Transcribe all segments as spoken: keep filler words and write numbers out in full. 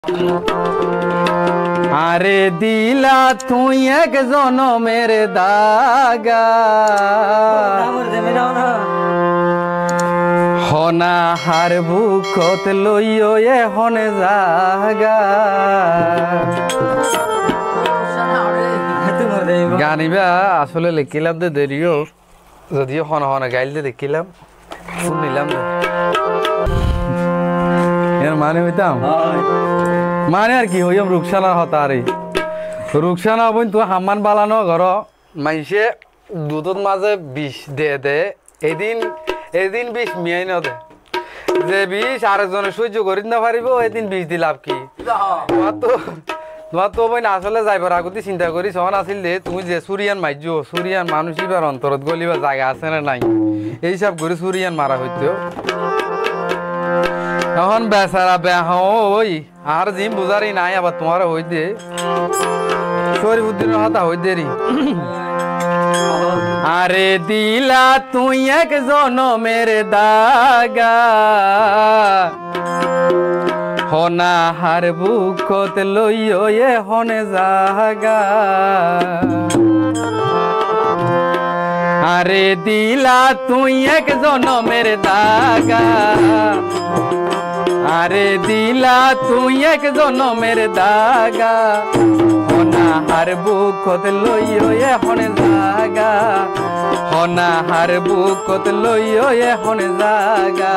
আরে দিলা তুই এক জনমের দাগা হনা হার বুকত লইও এখন জাগা গানিবা আসলে লিখিলাম দে দেরিও যদিও হন হন গাইল দে দেখিলাম শুনিলাম এর মানে হইতাম মানে আর কি হইম রুকসানা হতারে রুকসানা হইন তো হামান বালানো ঘর মাইসে দুধর মাঝে বিষ দে দে এদিন এদিন বিষ মিয়াই ন দে যে বিষ আরেকজনে সহ্য করি না পারিব এদিন বিষ দি লাভ কি তোমার তো তোমার তো বই আসলে যাইবার আগতে চিন্তা করি সহন আছিল দে তুমি যে সুরিয়ান মাইজো সুরিয়ান মানুষ ইবার অন্তরত গলিবার জায়গা আছে না নাই এইসব করে সুরিয়ান মারা হইতো এখন বেচারা বেহ ওই আর জিম বুঝারি নাই আবার তোমার হই দে শরীফুদ্দিনের হাতা হই দেরি আরে দিলা তুই এক জনমের দাগা হনা হার বুকত লইও এখন জাগা আরে দিলা তুই এক জনমের দাগা আরে দিলা তুই এক জনমের দাগা হনা হার বুকত লইও এখন জাগা হনা হার বুকত লইও এখন জাগা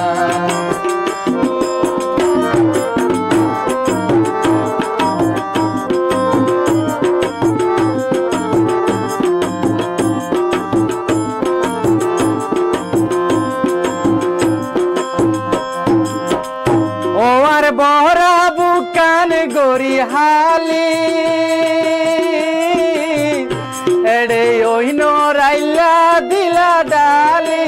বহরা বুকান গরি হালি এড়ে ওইন রাইলা দিলা ডালি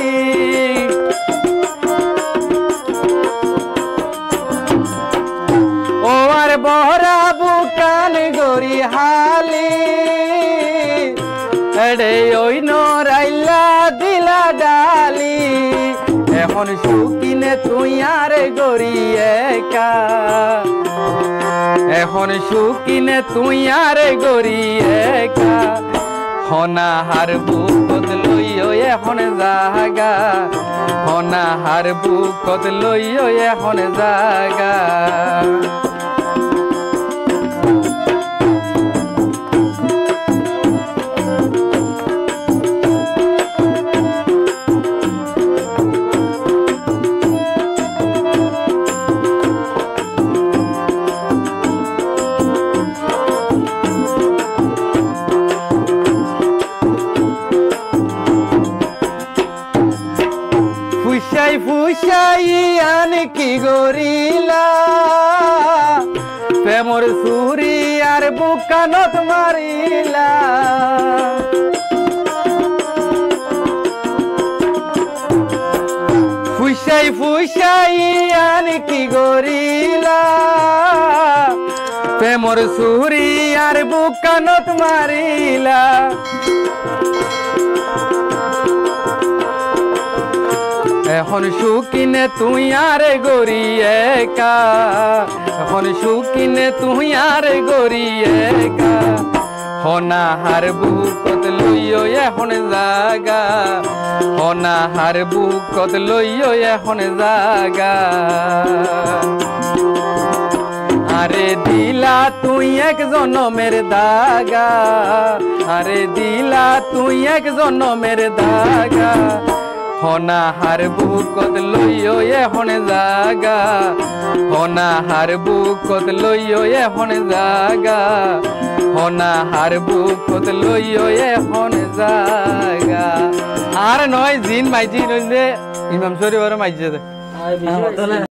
ও আর বহরা বুকান গরি হালি এড়ে ওইন রাইলা দিলা ডালি এখন সুকিনে তুই আর গরি একা এখন সুকিনে তুই আর গরি একা হনা হার বুকত লইও এখন জাগা হনা হার বুকত লইও এখন জাগা ফুসাই ফুসাই আন কি গরিলা প্রেমর সুরি আর বুকানত মারিলা ফুসাই ফুসাই আন কি গরিলা প্রেমর সুরি আর বুকানত মারিলা এখন সুকিনে তুই আর গরি একা এখন সুকিনে তুই আর গরি একা হনা হার বুকত লইও এখন জাগা হনা হার বুকত লইও এখন জাগা আরে দিলা তুই এক জনমের দাগা আরে দিলা তুই এক জনমের দাগা হনা হার বুকত লইও এখন জাগা হনা হার বুকত লইও এখন জাগা হনা হার বুকত লইও এখন জাগা আর নয় জিন মাইজি নইলে ইমাম শরীফ আর মাইজি